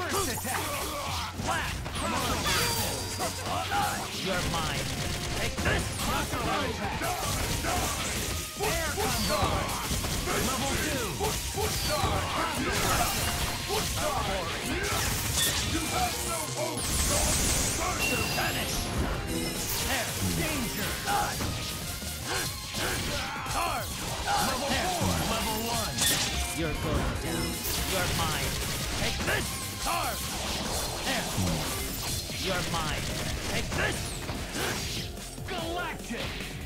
First attack! Flat! Come on! You're mine! Take this! Crossover attack! Air combo! Level 2! You have no hope! Vanish! There! Danger! Charge! Level 4! Level 1! You're going down. You're mine. Take this! Charge! There! You're mine. Take this! Galactic!